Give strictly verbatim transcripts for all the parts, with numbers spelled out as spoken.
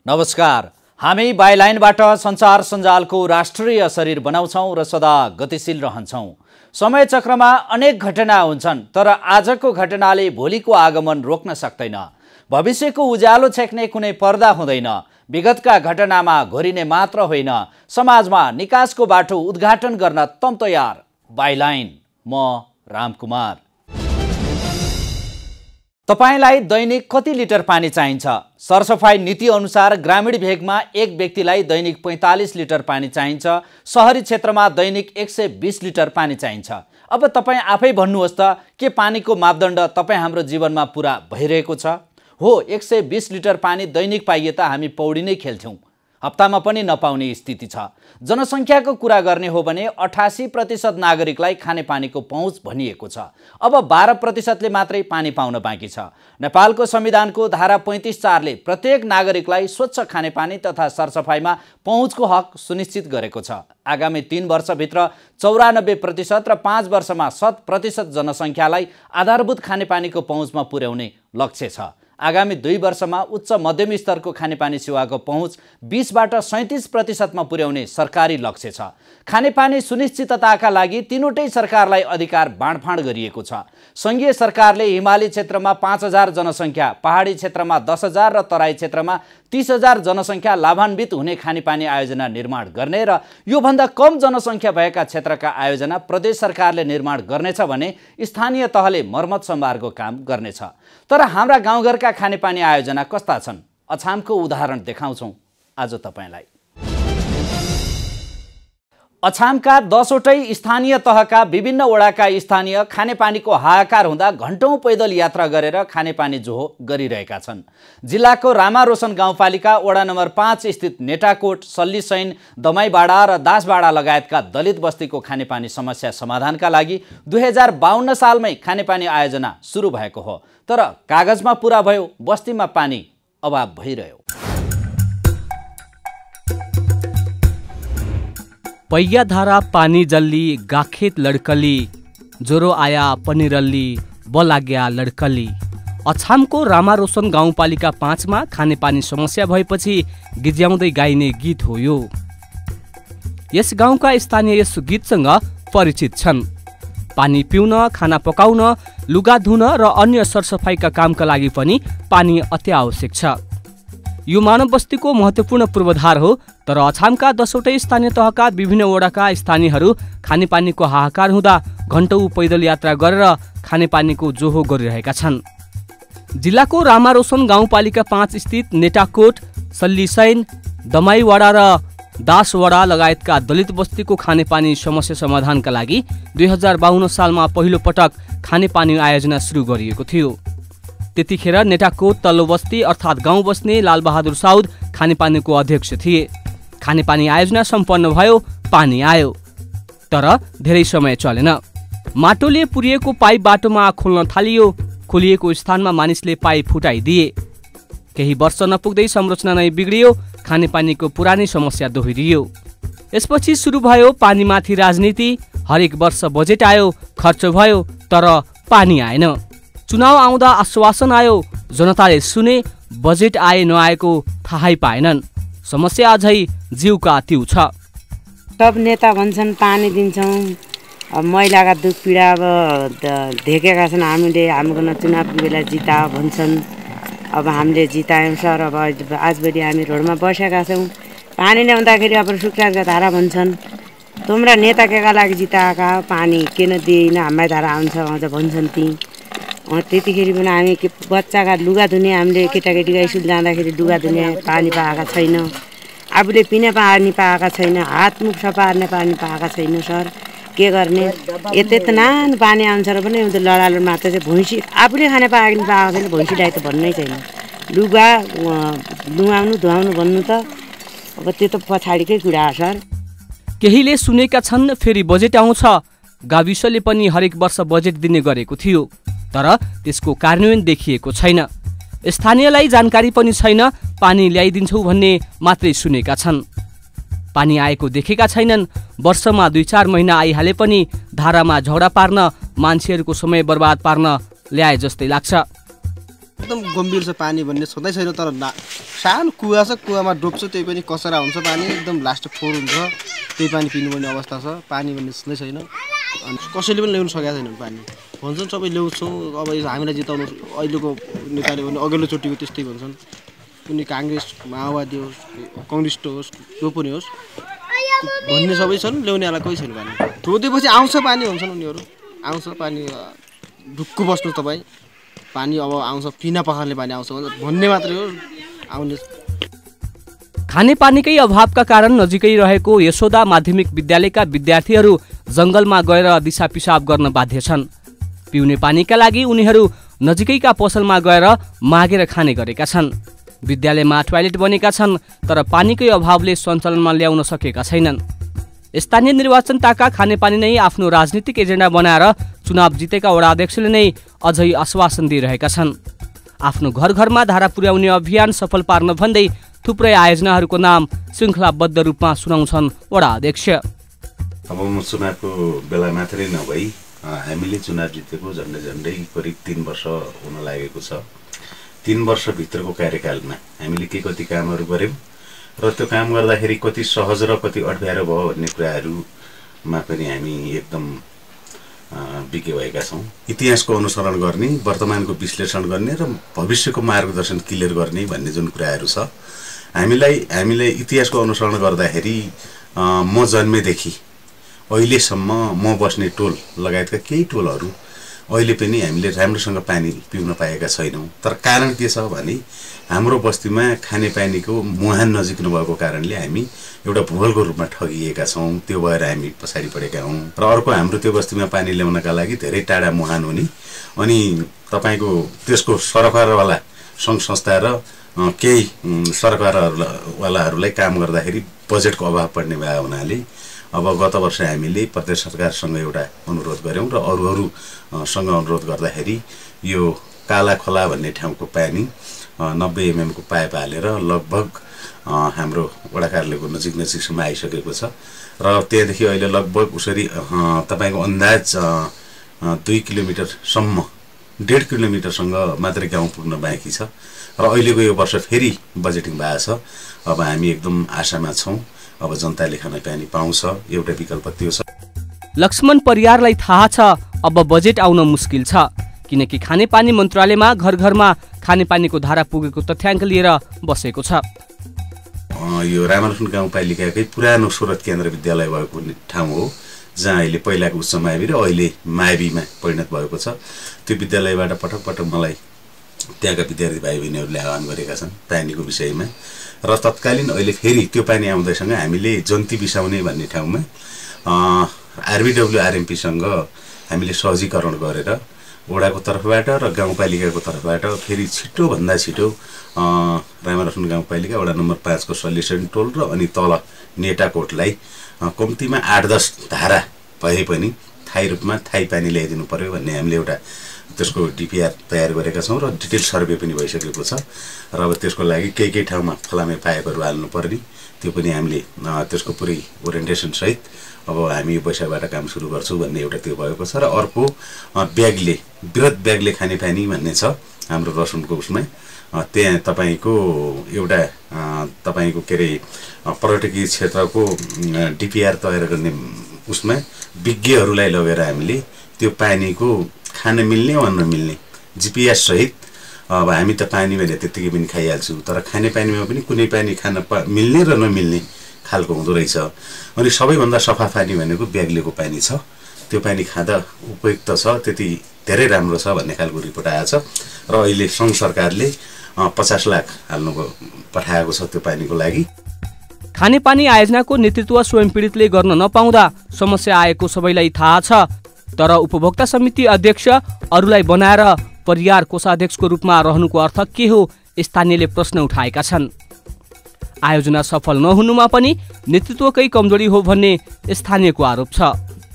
नमस्कार। हामी बाइलाइनबाट सञ्चार सञ्जालको राष्ट्रिय शरीर बनाउँछौँ र सदा गतिशील रहन्छौँ। समय चक्रमा अनेक घटना हुन्छन्, तर आजको घटनाले भोलिको आगमन रोक्न सक्दैन। भविष्यको उज्यालो छेक्ने कुनै पर्दा हुँदैन। विगतका घटनामा घोरिने मात्र होइन, समाजमा निकासको बाटो उद्घाटन गर्न तम तयार। बाइलाइन, म रामकुमार। तपाईलाई दैनिक कति लिटर पानी चाहिन्छ? सरसफाई नीति अनुसार ग्रामीण भेगमा एक व्यक्तिलाई दैनिक पैंतालीस लिटर पानी चाहिन्छ। शहरी क्षेत्रमा दैनिक एक सय बीस लिटर पानी चाहिन्छ। अब तपाईँ आफै भन्नुहोस् त, के पानीको मापदण्ड तपाईँ हाम्रो जीवनमा पुरा भइरहेको छ? हो, एक सय बीस लिटर पानी दैनिक पाइए त हामी पौडी नै खेल्थ्यौँ। हप्तामा पनि नपाउने स्थिति छ। जनसङ्ख्याको कुरा गर्ने हो भने अठासी प्रतिशत नागरिकलाई खानेपानीको पहुँच भनिएको छ। अब बाह्र प्रतिशतले मात्रै पानी पाउन बाँकी छ। नेपालको संविधानको धारा पैँतिस चारले प्रत्येक नागरिकलाई स्वच्छ खानेपानी तथा सरसफाइमा पहुँचको हक सुनिश्चित गरेको छ। आगामी तीन वर्षभित्र चौरानब्बे प्रतिशत र पाँच वर्षमा शत प्रतिशत जनसङ्ख्यालाई आधारभूत खानेपानीको पहुँचमा पुर्याउने लक्ष्य छ। आगामी दुई वर्षमा उच्च मध्यम स्तरको खानेपानी सेवाको पहुँच बीसबाट सैँतिस प्रतिशतमा पुर्याउने सरकारी लक्ष्य छ। खानेपानी सुनिश्चितताका लागि तीनवटै सरकारलाई अधिकार बाँडफाँड गरिएको छ। सङ्घीय सरकारले हिमाली क्षेत्रमा पाँच हजार जनसङ्ख्या, पहाडी क्षेत्रमा दस हजार र तराई क्षेत्रमा तीस हजार जनसङ्ख्या लाभान्वित हुने खानेपानी आयोजना निर्माण गर्ने र योभन्दा कम जनसङ्ख्या भएका क्षेत्रका आयोजना प्रदेश सरकारले निर्माण गर्नेछ भने स्थानीय तहले मर्मत सम्भारको काम गर्नेछ। तर हाम्रा गाउँघरका खानेपानी आयोजना कस्ता छन्? अछामको उदाहरण देखाउँछौँ आज तपाईलाई। अछामका दसवटै स्थानीय तहका विभिन्न वडाका स्थानीय खानेपानीको हाहाकार हुँदा घण्टौँ पैदल यात्रा गरेर खानेपानी जोहो गरिरहेका छन्। जिल्लाको रामारोशन गाउँपालिका वडा नम्बर पाँच स्थित नेटाकोट, सल्लीसैन, दमाईबाडा र दासबाडा लगायतका दलित बस्तीको खानेपानी समस्या समाधानका लागि दुई हजार बाहन्न सालमै खानेपानी आयोजना सुरु भएको हो। तर कागजमा पुरा भयो, बस्तीमा पानी अभाव भइरह्यो। पैया धारा पानी जल्ली, गाखेत लड्कली, ज्वरो आया पनि रल्ली, बलाग्या लड्कली। अछामको रामारोशन गाउँपालिका पाँचमा खानेपानी समस्या भएपछि गिज्याउँदै गाइने गीत हो यो। यस गाउँका स्थानीय यस गीतसँग परिचित छन्। पानी पिउन, खाना पकाउन, लुगा धुन र अन्य सरसफाइका कामका लागि पनि पानी अति आवश्यक छ। यो मानव बस्तीको महत्त्वपूर्ण पूर्वाधार हो। तर अछामका दसवटै स्थानीय तहका विभिन्न वडाका स्थानीयहरू खानेपानीको हाहाकार हुँदा घण्टौँ पैदल यात्रा गरेर खानेपानीको जोहो गरिरहेका छन्। जिल्लाको रामारोशन गाउँपालिका पाँच स्थित नेटाकोट, सल्लीसैन, दमाईवाडा र दासवाडा लगायतका दलित बस्तीको खानेपानी समस्या समाधानका लागि दुई हजार बाहन्न सालमा पहिलो पटक खानेपानी आयोजना सुरु गरिएको थियो। त्यतिखेर नेटाकोट तल्लो बस्ती अर्थात् गाउँ बस्ने लालबहादुर साउद खानेपानीको अध्यक्ष थिए। खानेपानी आयोजना सम्पन्न भयो, पानी आयो, तर धेरै समय चलेन। माटोले पुरिएको पाइप बाटोमा खोल्न थालियो। खोलिएको स्थानमा मानिसले पाइप फुटाइदिए। केही वर्ष नपुग्दै संरचना नै बिग्रियो। खानेपानीको पुरानै समस्या दोहोरियो। यसपछि सुरु भयो पानीमाथि राजनीति। हरेक वर्ष बजेट आयो, खर्च भयो, तर पानी आएन। चुनाव आउँदा आश्वासन आयो, जनताले सुने, बजेट आए नआएको थाहै पाएनन्। समस्या अझै जिउका तिउ छ। सब नेता भन्छन् पानी दिन्छौँ, अब महिलाका दुख पीडा अब देखेका छन्। हामीले हाम्रो चुनावको बेला जिता भन्छन्। अब हामीले जितायौँ सर। अब आजभोलि हामी रोडमा बसेका छौँ। पानी ल्याउँदाखेरि अब सुक्खाका धारा भन्छन्। तुम्रा नेता केका लागि जिताएका पानी किन दिएन, हामीलाई धारा आउँछ अझ भन्छन् ती। त्यतिखेर पनि हामी के बच्चाका लुगा धुने, हामीले केटाकेटीका स्कुल जाँदाखेरि लुगा धुने पानी पाएका छैन। आफूले पिने पानी पाएका छैन। हात मुख सफा पार्ने पानी पाएका छैन सर। के गर्ने? यति त नान पानी आउँछ र पनि त्यो लडालो मात्र चाहिँ भैँसी आफूले खाने पाएको नि पाएको छैन। भैँसीलाई त भन्नै छैन। लुगा नुहाउनु धुवाउनु भन्नु त अब त्यो त पछाडिकै कुरा हो सर। केहीले सुनेका छन् फेरि बजेट आउँछ। गाविसले पनि हरेक वर्ष बजेट दिने गरेको थियो, तर त्यसको कार्यान्वयन देखिएको छैन। स्थानीयलाई जानकारी पनि छैन। पानी ल्याइदिन्छौ भन्ने मात्रै सुनेका छन्। पानी आएको देखेका छैनन्। वर्षमा दुई चार महिना आइहाले पनि धारामा झगडा पार्न, मान्छेहरूको समय बर्बाद पार्न ल्याए जस्तै लाग्छ। एकदम गम्भीर छ पानी भन्ने छँदै छैन तर सानो कुवा छ कुवामा डुब्छ त्यही पनि कसरा हुन्छ पानी एकदम लास्ट फोहोर हुन्छ त्यही पानी पिनुपर्ने अवस्था छ पानी भन्ने छँदै छैन अनि कसैले पनि ल्याउन सकेका छैनन् पानी भन्छन् सबै ल्याउँछौँ अब हामीलाई जिताउनु अहिलेको नेताले भने अघिल्लो चोटिको त्यस्तै भन्छन् कुनै काङ्ग्रेस माओवादी होस् कम्युनिस्ट होस् जो पनि होस् भन्ने सबै छन् ल्याउनेवाला कोही छैन पानी सोधेपछि आउँछ पानी भन्छन् उनीहरू आउँछ पानी ढुक्क बस्नु तपाईँ पानी अब आउँछ पिना पखाल्ने पानी आउँछ भन्ने मात्रै हो आउने खानेपानीकै अभावका कारण नजिकै रहेको यशोदा माध्यमिक विद्यालयका विद्यार्थीहरू जंगलमा गएर दिशा पिसाब गर्न बाध्य छन्। पिउने पानीका लागि उनीहरू नजिकैका पसलमा गएर मागेर खाने गरेका छन्। विद्यालयमा टोयलेट बनेका छन् तर पानीकै अभावले सञ्चालनमा ल्याउन सकेका छैनन्। स्थानीय निर्वाचनताका खानेपानी नै आफ्नो राजनीतिक एजेन्डा बनाएर चुनाव जितेका वडा अध्यक्षले नै अझै आश्वासन दिइरहेका छन्। आफ्नो घर घरमा धारा पुर्याउने अभियान सफल पार्न भन्दै थुप्रै आयोजनाहरूको नाम श्रृङ्खलाबद्ध रूपमा सुनाउँछन् वडा अध्यक्ष। अब म चुनावको बेला मात्रै नभई हामीले चुनाव जितेको झन्डै झन्डै करिब तीन वर्ष हुन लागेको छ। तीन वर्षभित्रको कार्यकालमा हामीले के कति कामहरू गऱ्यौँ र त्यो काम गर्दाखेरि कति सहज र कति अप्ठ्यारो भयो भन्ने कुराहरूमा पनि हामी एकदम बिके भएका छौँ। इतिहासको अनुसरण गर्ने, वर्तमानको विश्लेषण गर्ने र भविष्यको मार्गदर्शन क्लियर गर्ने भन्ने जुन कुराहरू छ हामीलाई हामीले इतिहासको अनुसरण गर्दाखेरि म जन्मेदेखि अहिलेसम्म म बस्ने टोल लगायतका केही टोलहरू अहिले पनि हामीले राम्रोसँग पानी पिउन पाएका छैनौँ। तर कारण के छ भने हाम्रो बस्तीमा खानेपानीको मुहान नजिक नभएको कारणले हामी एउटा भूगोलको रूपमा ठगिएका छौँ। त्यो भएर हामी पछाडि परेका हौँ। र अर्को हाम्रो त्यो बस्तीमा पानी ल्याउनका लागि धेरै टाढा मुहान हुने अनि तपाईँको त्यसको सरकारवाला सङ्घ संस्था र केही सरकारवालाहरूलाई काम गर्दाखेरि बजेटको अभाव पर्ने भए हुनाले अब गत वर्ष हामीले प्रदेश सरकारसँग एउटा अनुरोध गऱ्यौँ र अरू अरूसँग अनुरोध गर्दाखेरि यो काला खोला भन्ने ठाउँको पानी नब्बे एमएमको पाइप हालेर लगभग हाम्रो वडा कार्यालयको नजिक नजिकसम्म आइसकेको छ र त्यहाँदेखि अहिले लगभग उसरी तपाईँको अन्दाज दुई किलोमिटरसम्म डेढ किलोमिटरसँग मात्रै गाउँ पुग्न बाँकी छ र अहिलेको यो वर्ष फेरि बजेटिङ भएको छ। अब हामी एकदम आशामा छौँ अब जनताले खानेपानी पाउँछ। एउटा विकल्प त्यो छ। लक्ष्मण परियारलाई थाहा छ अब बजेट आउन मुस्किल छ किनकि खानेपानी मन्त्रालयमा घर घरमा खानेपानीको धारा पुगेको तथ्याङ्क लिएर बसेको छ। यो रामानुजन गाउँपालिकाकै पुरानो स्रोत केन्द्र विद्यालय भएको ठाउँ हो जहाँ अहिले पहिलाको उच्च मावि र अहिले माविमा परिणत भएको छ। त्यो विद्यालयबाट पटक पटक मलाई त्यहाँका विद्यार्थी भाइ बहिनीहरूले आह्वान गरेका छन् पानीको विषयमा र तत्कालीन अहिले फेरि त्यो पानी आउँदैसँग हामीले जन्ती बिसाउने भन्ने ठाउँमा आरबिडब्ल्यू आरएमपीसँग हामीले सहजीकरण गरेर वडाको तर्फबाट र गाउँपालिकाको तर्फबाट फेरि छिटोभन्दा छिटो रामालक्ष्मण गाउँपालिका वडा नम्बर पाँचको सल्युसन टोल र अनि तल नेटाकोटलाई कम्तीमा आठ दस धारा भए पनि थायी रूपमा थायी पानी ल्याइदिनु पर्यो भन्ने हामीले एउटा त्यसको डिपिआर तयार गरेका छौँ र डिटेल सर्वे पनि भइसकेको छ र अब त्यसको लागि केही केही ठाउँमा फलामे पाइपहरू हाल्नु पर्ने त्यो पनि हामीले त्यसको पुरै ओरिएन्टेसन सहित अब हामी पैसाबाट काम सुरु गर्छौँ भन्ने एउटा त्यो भएको छ। र अर्को ब्यागले बृहत ब्यागले खानेपानी भन्ने छ हाम्रो रसुनको उसमा त्यहाँ तपाईँको एउटा तपाईँको के अरे पर्यटकीय क्षेत्रको डिपिआर तयार गर्ने उसमा विज्ञहरूलाई लगेर हामीले त्यो पानीको खान मिल्ने वा नमिल्ने जिपिएस सहित अब हामी त पानी भने त्यत्तिकै पनि खाइहाल्छौँ तर खानेपानीमा पनि कुनै पानी खान मिल्ने र नमिल्ने खालको हुँदो रहेछ। अनि सबैभन्दा सफा पानी भनेको ब्याग्लेको पानी छ। त्यो पानी खाँदा उपयुक्त छ, त्यति धेरै राम्रो छ भन्ने खालको रिपोर्ट आएको छ र अहिले सङ्घ सरकारले पचास लाख हाल्नु पठाएको छ त्यो पानीको लागि। खानेपानी आयोजनाको नेतृत्व स्वयं पीडितले गर्न नपाउँदा समस्या आएको सबैलाई थाहा छ तर उपभोक्ता समिति अध्यक्ष अरूलाई बनाएर परियार कोषाध्यक्षको रूपमा रहनुको अर्थ के हो स्थानीयले प्रश्न उठाएका छन्। आयोजना सफल नहुनुमा पनि नेतृत्वकै कमजोरी हो भन्ने स्थानीयको आरोप छ।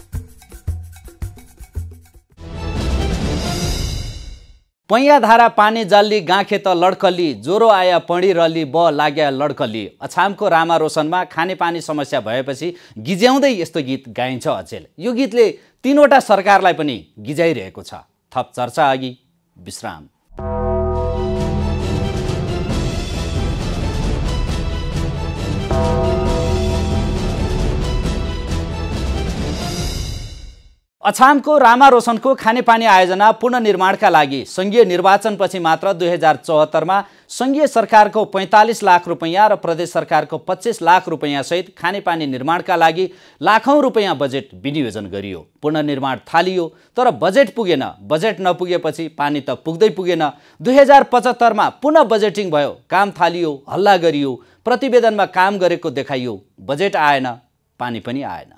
पैयाधारा पानी जल्ली गाँखे त लड्कली ज्वरो आया पढिरली ब लाग्या लड्कली। अछामको रामा रोशनमा खानेपानी समस्या भएपछि गिज्याउँदै यस्तो गीत गाइन्छ अचेल। यो गीतले तीनवटा सरकारलाई पनि गिजाइरहेको छ। थप चर्चा अघि विश्राम। अछामको रामा रोशनको खानेपानी आयोजना पुनर्निर्माणका लागि सङ्घीय निर्वाचनपछि मात्र दुई हजार चौहत्तरमा सङ्घीय सरकारको पैँतालिस लाख रुपैयाँ र प्रदेश सरकारको पच्चिस लाख रुपैयाँ सहित खानेपानी निर्माणका लागि लाखौँ रुपैयाँ बजेट विनियोजन गरियो। पुनर्निर्माण थालियो तर बजेट पुगेन। बजेट नपुगेपछि पानी त पुग्दै पुगेन। दुई हजार पचहत्तरमा पुनः बजेटिङ भयो, काम थालियो, हल्ला गरियो, प्रतिवेदनमा काम गरेको देखाइयो, बजेट आएन, पानी पनि आएन।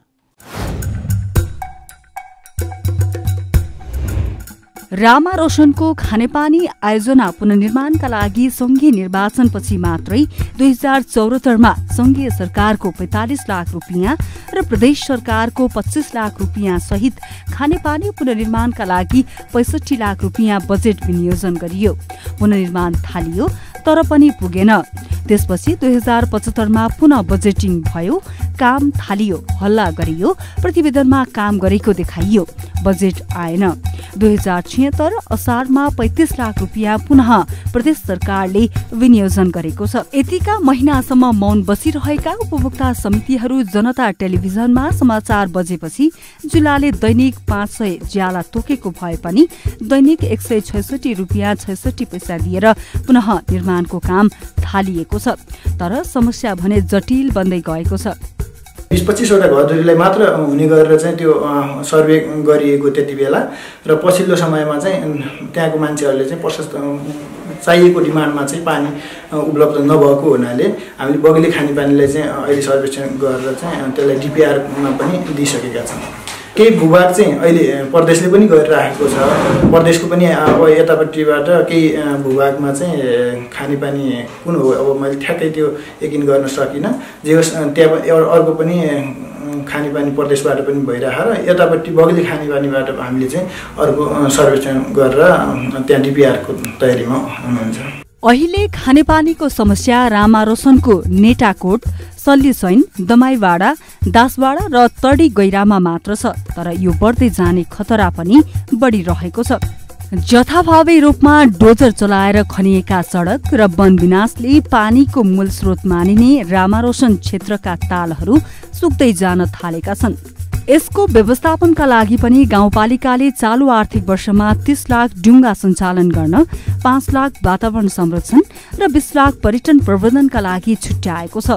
रामा रोशनको खानेपानी आयोजना पुनर्निर्माणका लागि सङ्घीय निर्वाचनपछि मात्रै दुई हजार चौहत्तरमा सङ्घीय सरकारको पैँतालिस लाख रुपियाँ र प्रदेश सरकारको पच्चिस लाख रुपियाँ सहित खानेपानी पुनर्निर्माणका लागि पैँसठी लाख रुपियाँ बजेट विनियोजन गरियो। पुनर्निर्माण थालियो तर पनि पुगेन। त्यसपछि दुई हजार पचहत्तरमा पुनः बजेटिङ भयो, काम थालियो, हल्ला गरियो, प्रतिवेदनमा काम गरेको देखाइयो, बजेट आएन। दुई हजार छिहत्तर असारमा पैँतिस लाख रुपियाँ पुनः प्रदेश सरकारले विनियोजन गरेको छ। यतिका महिनासम्म मौन बसिरहेका उपभोक्ता समितिहरू जनता टेलिभिजनमा समाचार बजेपछि जिल्लाले दैनिक पाँच सय ज्याला तोकेको भए पनि दैनिक एक सय छैसठी रुपियाँ छैसठी पैसा दिएर पुनः निर्माणको काम थालिएको छ। तर समस्या भने जटिल बन्दै गएको छ। बिस पच्चिसवटा घरधुरीलाई मात्र हुने गरेर चाहिँ त्यो सर्वे गरिएको त्यति बेला र पछिल्लो समयमा चाहिँ त्यहाँको मान्छेहरूले चाहिँ प्रशस्त चाहिएको डिमान्डमा चाहिँ पानी उपलब्ध नभएको हुनाले हामीले बग्ने खानेपानीलाई चाहिँ अहिले सर्वेक्षण गरेर चाहिँ त्यसलाई डिपिआरमा पनि दिइसकेका छौँ। केही भूभाग चाहिँ अहिले प्रदेशले पनि गरिराखेको छ। प्रदेशको पनि अब यतापट्टिबाट केही भूभागमा चाहिँ खानेपानी कुन हो अब मैले ठ्याक्कै त्यो यकिन गर्न सकिनँ। जे होस् त्यहाँ अर्को पनि खानेपानी प्रदेशबाट पनि भइरहेको र यतापट्टि बग्ने खानेपानीबाट हामीले चाहिँ अर्को सर्वेक्षण गरेर त्यहाँ डिपिआरको तयारीमा हुनुहुन्छ। अहिले खानेपानीको समस्या रामा रोशनको नेटाकोट, सल्लीसैन, दमाईवाडा, दासवाडा र तडी गैरामा मात्र छ। तर यो बढ्दै जाने खतरा पनि बढिरहेको छ। जथाभावी रूपमा डोजर चलाएर खनिएका सडक र वन विनाशले पानीको मूल स्रोत मानिने रामा रोशन क्षेत्रका तालहरू सुक्दै जान थालेका छन्। यसको व्यवस्थापनका लागि पनि गाउँपालिकाले चालु आर्थिक वर्षमा तीस लाख डुङ्गा सञ्चालन गर्न, पाँच लाख वातावरण संरक्षण र बीस लाख पर्यटन प्रबन्धनका लागि छुट्याएको छ।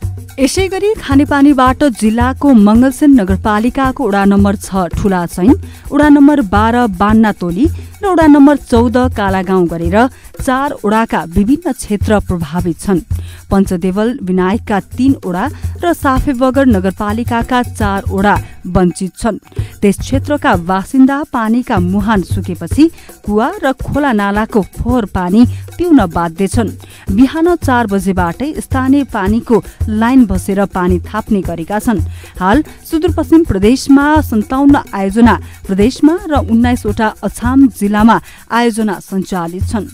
यसै गरी खानेपानीबाट जिल्लाको मंगलसेन नगरपालिकाको वडा नम्बर छ ठुलासैन, वडा नम्बर बाह्र बान्नातोली र वडा नम्बर चौध कालागाउँ गरेर चार वडाका विभिन्न क्षेत्र प्रभावित छन्। पञ्चदेवल विनायकका तीन वडा र साफेबगर नगरपालिकाका चार वडा वञ्चित छन्। त्यस क्षेत्रका बासिन्दा पानीका मुहान सुकेपछि कुवा र खोला नालाको फोहोर पानी पिउन बाध्य छन्। बिहान चार बजेबाटै स्थानीय पानीको लाइन बसेर पानी थाप्ने गरेका छन्। हाल सुदूरपश्चिम प्रदेशमा सन्ताउन्न आयोजना प्रदेशमा र उन्नाइसवटा अछाम जिल्लामा आयोजना सञ्चालित छन्।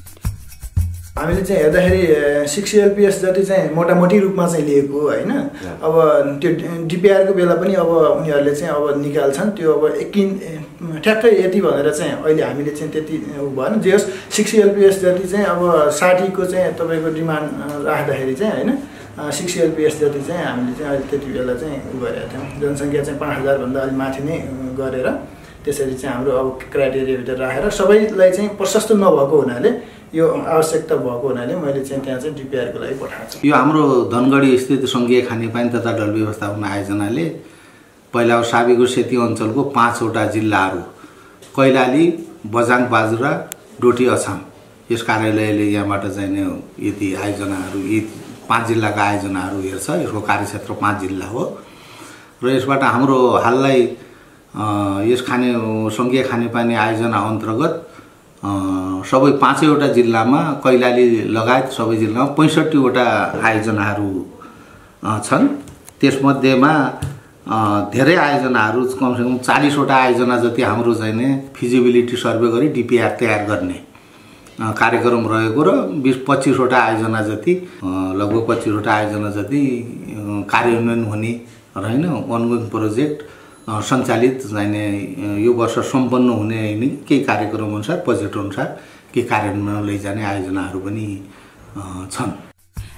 हामीले चाहिँ हेर्दाखेरि सिक्स एलपिएस जति चाहिँ मोटामोटी रूपमा चाहिँ लिएको होइन। अब त्यो डिपिआरको बेला पनि अब उनीहरूले चाहिँ अब निकाल्छन् त्यो अब एकिन ठ्याक्कै यति भनेर चाहिँ अहिले हामीले चाहिँ त्यति भएन। जे होस् सिक्स एलपिएस जति चाहिँ अब साठीको चाहिँ तपाईँको डिमान्ड राख्दाखेरि चाहिँ होइन सिक्स एलपिएस जति चाहिँ हामीले चाहिँ अहिले त्यति बेला चाहिँ उ गरेका थियौँ। जनसङ्ख्या चाहिँ पाँच हजारभन्दा अलिक माथि नै गरेर त्यसरी चाहिँ हाम्रो अब क्राइटेरियाभित्र राखेर सबैलाई चाहिँ प्रशस्त नभएको हुनाले यो आवश्यकता भएको हुनाले मैले चाहिँ त्यहाँ चाहिँ डिपिआरको लागि पठाएको छु। यो हाम्रो धनगढी स्थित सङ्घीय खानेपानी तथा जल व्यवस्थापन आयोजनाले पहिला साबीको सेती अञ्चलको पाँचवटा जिल्लाहरू कैलाली, बझाङ, बाजुरा, डोटी, अछाम यस कार्यालयले यहाँबाट चाहिँ यति आयोजनाहरू यी पाँच जिल्लाका आयोजनाहरू हेर्छ। यसको कार्यक्षेत्र पाँच जिल्ला हो र यसबाट हाम्रो हाललाई यस खाने सङ्घीय खानेपानी आयोजना अन्तर्गत सबै पाँचैवटा जिल्लामा कैलाली लगायत सबै जिल्लामा पैँसठीवटा आयोजनाहरू छन्। त्यसमध्येमा धेरै आयोजनाहरू कमसेकम चालिसवटा आयोजना जति हाम्रो चाहिँ फिजिबिलिटी सर्वे गरी डिपिआर तयार गर्ने कार्यक्रम रहेको र बिस पच्चिसवटा आयोजना जति लगभग पच्चिसवटा आयोजना जति कार्यान्वयन हुने र होइन अनगोइङ प्रोजेक्ट सञ्चालित चाहिने यो वर्ष सम्पन्न हुने केही कार्यक्रम अनुसार बजेट अनुसार केही कार्यान्वयन लैजाने आयोजनाहरू पनि छन्।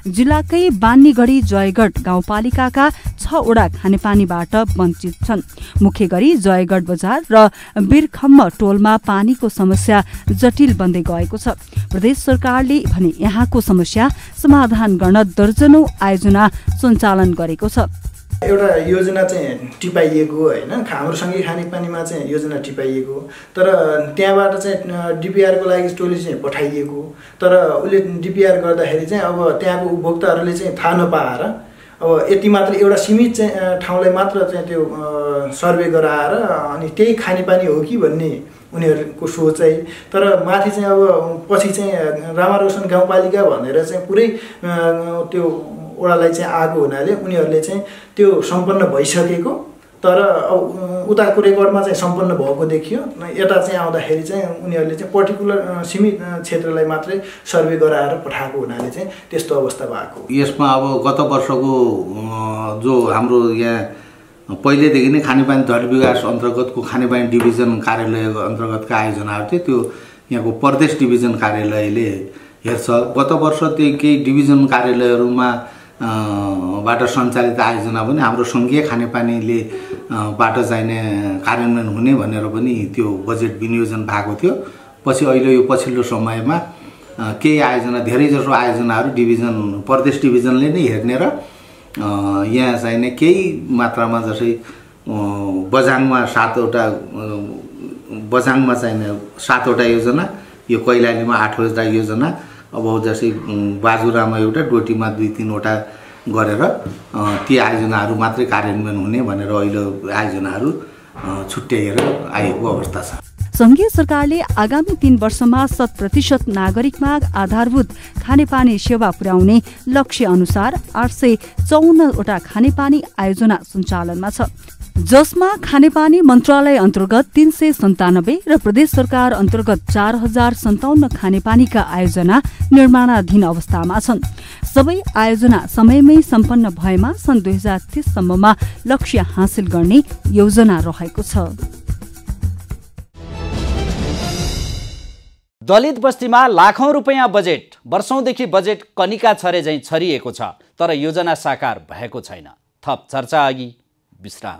जिल्लाकै बान्नीगढी जयगढ गाउँपालिकाका छवटा खानेपानीबाट वञ्चित छन्। मुख्य गरी जयगढ बजार र बिरखम्म टोलमा पानीको समस्या जटिल बन्दै गएको छ। प्रदेश सरकारले भने यहाँको समस्या समाधान गर्न दर्जनौं आयोजना सञ्चालन गरेको छ। एउटा योजना चाहिँ टिपाइएको होइन, हाम्रो सँगै खानेपानीमा चाहिँ योजना टिपाइएको, तर त्यहाँबाट चाहिँ डिपिआरको लागि टोली चाहिँ पठाइएको, तर उसले डिपिआर गर्दाखेरि चाहिँ अब त्यहाँको उपभोक्ताहरूले चाहिँ थाहा नपाएर अब यति मात्र एउटा सीमित चाहिँ ठाउँलाई मात्र चाहिँ त्यो सर्वे गराएर अनि त्यही खानेपानी हो कि भन्ने उनीहरूको सोचाइ। तर माथि चाहिँ अब पछि चाहिँ रामारोशन गाउँपालिका भनेर चाहिँ पुरै त्यो ओडालाई चाहिँ आएको हुनाले उनीहरूले चाहिँ त्यो सम्पन्न भइसकेको, तर अब उताको रेकर्डमा चाहिँ सम्पन्न भएको देखियो। यता चाहिँ आउँदाखेरि चाहिँ उनीहरूले चाहिँ पर्टिकुलर सीमित क्षेत्रलाई मात्रै सर्वे गराएर पठाएको हुनाले चाहिँ त्यस्तो अवस्था भएको। यसमा अब गत वर्षको जो हाम्रो यहाँ पहिलेदेखि नै खानेपानी धड विकास अन्तर्गतको खानेपानी डिभिजन कार्यालय अन्तर्गतका आयोजनाहरू थियो, त्यो यहाँको प्रदेश डिभिजन कार्यालयले हेर्छ। गत वर्ष त्यो केही डिभिजन कार्यालयहरूमा बाट सञ्चालित आयोजना पनि हाम्रो सङ्घीय खानेपानीले बाट चाहिने कार्यान्वयन हुने भनेर पनि त्यो बजेट विनियोजन भएको थियो। पछि अहिले यो पछिल्लो समयमा केही आयोजना, धेरैजसो आयोजनाहरू डिभिजन प्रदेश डिभिजनले नै हेर्ने र यहाँ चाहिने केही मात्रामा जसै बझाङमा सातवटा बझाङमा चाहिने सातवटा योजना, यो कैलालीमा आठवटा योजना, अब जस्तै बाजुरामा एउटा, डोटीमा दुई तीनवटा गरेर ती आयोजनाहरू मात्रै कार्यान्वयन हुने भनेर अहिले आयोजनाहरू छुट्याएर आएको अवस्था छ। संघीय सरकारले आगामी तीन वर्षमा शत प्रतिशत नागरिकमा आधारभूत खानेपानी सेवा पुर्याउने लक्ष्य अनुसार आठ सय चौवन्नवटा खानेपानी आयोजना सञ्चालनमा छ, जसमा खानेपानी मन्त्रालय अन्तर्गत तीन सय सन्तानब्बे र प्रदेश सरकार अन्तर्गत चार हजार सन्ताउन्न खानेपानीका आयोजना निर्माणाधीन अवस्थामा छन्। सबै आयोजना समयमै सम्पन्न भएमा सन् दुई हजार तीससम्ममा लक्ष्य हासिल गर्ने योजना रहेको छ। दलित बस्तीमा लाखौं रुपैयाँ बजेट, वर्षौंदेखि बजेट कनिका छरे झैं छरिएको छ, तर योजना साकार भएको छैन। थप चर्चा अघि विश्राम।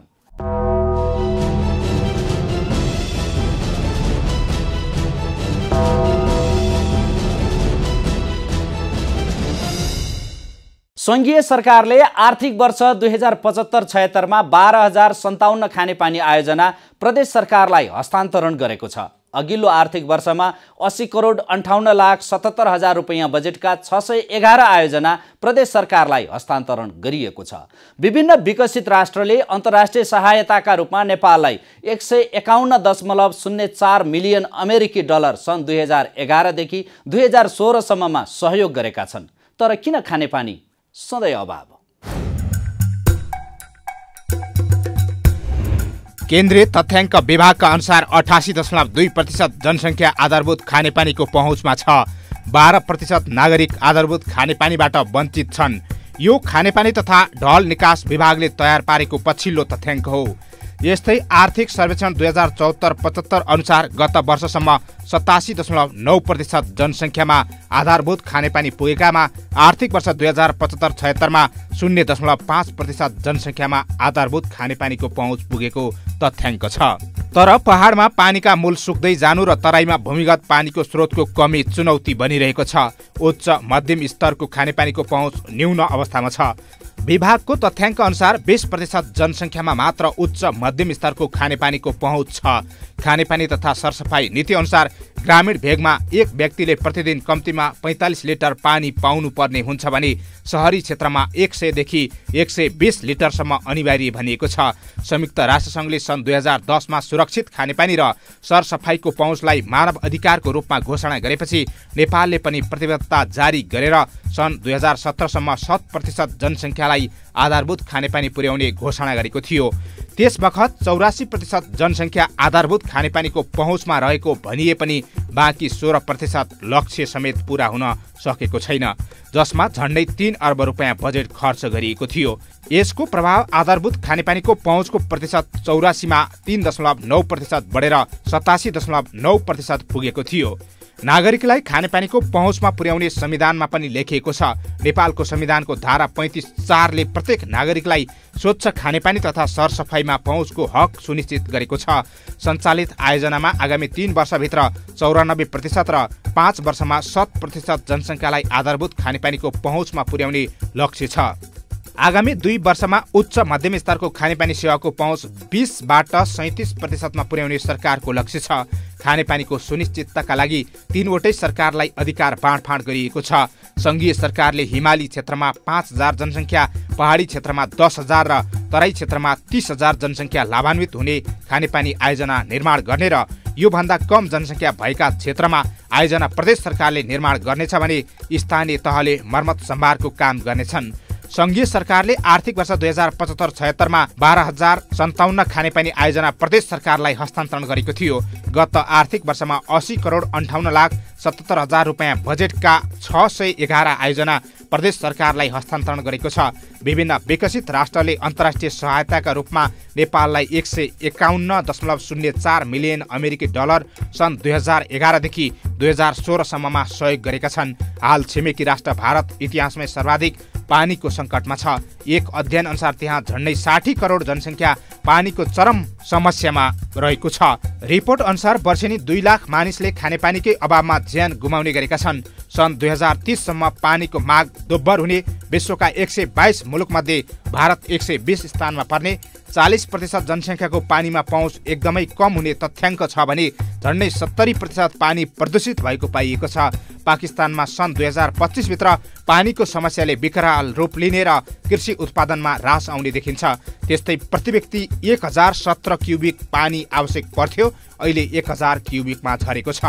संघीय सरकारले आर्थिक वर्ष दुई हजार पचहत्तर छयत्तरमा बाह्र हजार सन्ताउन्न खानेपानी आयोजना प्रदेश सरकारलाई हस्तान्तरण गरेको छ। अघिल्लो आर्थिक वर्षमा अस्सी करोड अन्ठाउन्न लाख सतहत्तर हजार रुपैयाँ बजेटका छ सय एघार आयोजना प्रदेश सरकारलाई हस्तान्तरण गरिएको छ। विभिन्न विकसित राष्ट्रले अन्तर्राष्ट्रिय सहायताका रूपमा नेपाललाई एक सय एकाउन्न दशमलव शून्य चार मिलियन अमेरिकी डलर सन् दुई हजार एघारदेखि दुई हजार सोह्रसम्ममा सहयोग गरेका छन्, तर किन खानेपानी सधैँ अभाव? केन्द्रीय तथ्याङ्क विभागका अनुसार अठासी दशमलव दुई प्रतिशत जनसङ्ख्या आधारभूत खानेपानीको पहुँचमा छ। बाह्र प्रतिशत नागरिक आधारभूत खानेपानीबाट वञ्चित छन्। यो खानेपानी तथा ढल निकास विभागले तयार पारेको पछिल्लो तथ्याङ्क हो। यस्तै आर्थिक सर्वेक्षण दुई हजार चौहत्तर पचहत्तर अनुसार गत वर्षसम्म सतासी दशमलव नौ प्रतिशत जनसङ्ख्यामा आधारभूत खानेपानी पुगेकामा आर्थिक वर्ष दुई हजार पचहत्तर छयत्तरमा शून्य दशमलव पाँच प्रतिशत जनसङ्ख्यामा आधारभूत खानेपानीको पहुँच पुगेको तथ्याङ्क छ। तर पहाडमा पानीका मूल सुक्दै जानु र तराईमा भूमिगत पानीको स्रोतको कमी चुनौती बनिरहेको छ। उच्च मध्यम स्तरको खानेपानीको पहुँच न्यून अवस्थामा छ। विभागको तथ्याङ्क अनुसार बीस प्रतिशत जनसङ्ख्यामा मात्र उच्च मध्यम स्तरको खानेपानीको पहुँच छ। खानेपानी तथा सरसफाई नीति अनुसार ग्रामीण भेगमा एक व्यक्तिले प्रतिदिन कम्तीमा पैँतालिस लिटर पानी पाउनु पर्ने हुन्छ भने शहरी क्षेत्रमा एक सयदेखि एक सय बिस लिटरसम्म अनिवार्य भनिएको छ। संयुक्त राष्ट्रसङ्घले सन् दुई हजार दसमा सुरक्षित खानेपानी र सरसफाईको पहुँचलाई मानव अधिकारको रूपमा घोषणा गरेपछि नेपालले पनि प्रतिबद्धता जारी गरेर सन् दुई हजार सत्रसम्म शत प्रतिशत जनसङ्ख्यालाई आधारभूत खानेपानी पुर्याउने घोषणा गरेको थियो। त्यस बखत चौरासी प्रतिशत जनसङ्ख्या आधारभूत खानेपानीको पहुँचमा रहेको भनिए पनि बाँकी सोह्र प्रतिशत लक्ष्य समेत पूरा हुन सकेको छैन, जसमा झन्डै तीन अर्ब रुपियाँ बजेट खर्च गरिएको थियो। यसको प्रभाव आधारभूत खानेपानीको पहुँचको प्रतिशत चौरासीमा तीन दशमलव नौ प्रतिशत बढेर सतासी दशमलव नौ प्रतिशत पुगेको थियो। नागरिकलाई खानेपानीको पहुँचमा पुर्याउने संविधानमा पनि लेखिएको छ। नेपालको संविधानको धारा पैँतिस चारले प्रत्येक नागरिकलाई स्वच्छ खानेपानी तथा सरसफाइमा पहुँचको हक सुनिश्चित गरेको छ। सञ्चालित आयोजनामा आगामी तीन वर्षभित्र चौरानब्बे प्रतिशत र पाँच वर्षमा शत प्रतिशत जनसङ्ख्यालाई आधारभूत खानेपानीको पहुँचमा पुर्याउने लक्ष्य छ। आगामी दुई वर्षमा उच्च मध्यम स्तरको खानेपानी सेवाको पहुँच बीसबाट सैँतिस प्रतिशतमा पुर्याउने सरकारको लक्ष्य छ। खानेपानीको सुनिश्चितताका लागि तीनवटै सरकारलाई अधिकार बाँडफाँड गरिएको छ। सङ्घीय सरकारले हिमाली क्षेत्रमा पाँच हजार जनसङ्ख्या, पहाडी क्षेत्रमा दस हजार र तराई क्षेत्रमा तीस हजार जनसङ्ख्या लाभान्वित हुने खानेपानी आयोजना निर्माण गर्ने र योभन्दा कम जनसङ्ख्या भएका क्षेत्रमा आयोजना प्रदेश सरकारले निर्माण गर्नेछ भने स्थानीय तहले मर्मत सम्भारको काम गर्नेछन्। सङ्घीय सरकारले आर्थिक वर्ष दुई हजार पचहत्तर छयत्तरमा बाह्र हजार सन्ताउन्न खानेपानी आयोजना प्रदेश सरकारलाई हस्तान्तरण गरेको थियो। गत आर्थिक वर्षमा अस्सी करोड अन्ठाउन्न लाख सतहत्तर हजार रुपियाँ बजेटका छ सय एघार आयोजना प्रदेश सरकारलाई हस्तान्तरण गरेको छ। विभिन्न विकसित राष्ट्रले अन्तर्राष्ट्रिय सहायताका रूपमा नेपाललाई एक सय एकाउन्न दशमलव शून्य चार मिलियन अमेरिकी डलर सन् दुई हजार एघारदेखि दुई हजार सोह्रसम्ममा सहयोग गरेका छन्। हाल छिमेकी राष्ट्र भारत इतिहासमै सर्वाधिक पानीको सङ्कटमा छ। एक अध्ययन अनुसार त्यहाँ झन्डै साठी करोड जनसङ्ख्या पानीको चरम समस्यामा रहेको छ। रिपोर्ट अनुसार वर्षेनी दुई लाख मानिसले खानेपानीकै अभावमा ज्यान गुमाउने गरेका छन्। सन् दुई हजार तीससम्म पानीको माग दोब्बर हुने विश्वका एक सय बाइस मुलुकमध्ये भारत एक सय बिस स्थानमा पर्ने, चालिस प्रतिशत जनसङ्ख्याको पानीमा पहुँच एकदमै कम हुने तथ्याङ्क छ भने झन्डै सत्तरी प्रतिशत पानी प्रदूषित भएको पाइएको छ। पाकिस्तानमा सन् दुई हजार पच्चिसभित्र पानीको समस्याले विकराल रूप लिने र कृषि उत्पादनमा ह्रास आउने देखिन्छ। त्यस्तै प्रति व्यक्ति एक हजार सत्र क्युबिक पानी आवश्यक पर्थ्यो, अहिले एक हजार क्युबिकमा झरेको छ।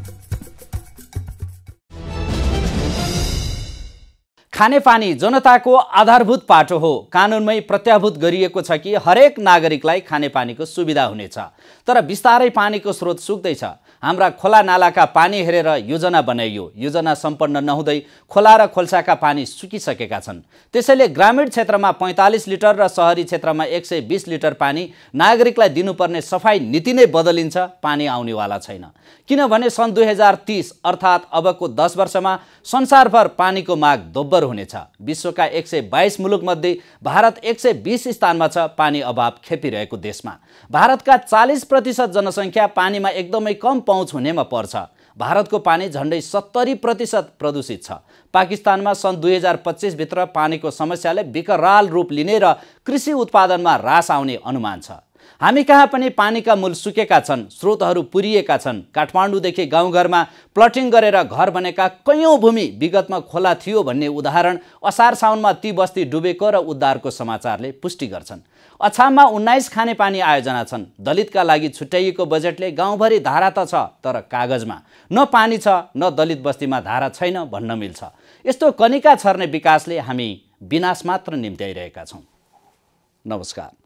खानेपानी जनताको आधारभूत पाटो हो। कानुनमै प्रत्याभूत गरिएको छ कि हरेक नागरिकलाई खानेपानीको सुविधा हुनेछ। तर बिस्तारै पानीको स्रोत सुक्दैछ। हाम्रा खोला नालाका पानी हेरेर योजना बनाइयो। योजना सम्पन्न नहुँदै खोला र खोल्साका पानी सुकिसकेका छन्। त्यसैले ग्रामीण क्षेत्रमा पैँतालिस लिटर र सहरी क्षेत्रमा एक सय बिस लिटर पानी नागरिकलाई दिनुपर्ने सफाई नीति नै बदलिन्छ, पानी आउनेवाला छैन। किनभने सन् दुई हजार तीस अर्थात् अबको दस वर्षमा संसारभर पानीको माग दोब्बर हुनेछ। विश्वका एक सय बाइस मुलुकमध्ये भारत एक सय बिस स्थानमा छ पानी अभाव खेपिरहेको देशमा। भारतका चालिस प्रतिशत जनसङ्ख्या पानीमा एकदमै कम पहुँच हुनेमा पर्छ। भारतको पानी झन्डै सत्तरी प्रतिशत प्रदूषित छ। पाकिस्तानमा सन् दुई हजार पच्चिसभित्र पानीको समस्याले विकराल रूप लिने र कृषि उत्पादनमा ह्रास आउने अनुमान छ। हामी कहाँ पनि पानीका मूल सुकेका छन्, स्रोतहरू पुरिएका छन्। काठमाडौँदेखि गाउँघरमा प्लटिङ गरेर घर बनेका कैयौँ भूमि विगतमा खोला थियो भन्ने उदाहरण असार साउनमा ती बस्ती डुबेको र उद्धारको समाचारले पुष्टि गर्छन्। अछाममा उन्नाइस खानेपानी आयोजना छन्। दलितका लागि छुट्याइएको बजेटले गाउँभरि धारा त छ, तर कागजमा न पानी छ न दलित बस्तीमा धारा छैन भन्न मिल्छ। यस्तो कनिका छर्ने विकासले हामी विनाश मात्र निम्त्याइरहेका छौँ। नमस्कार।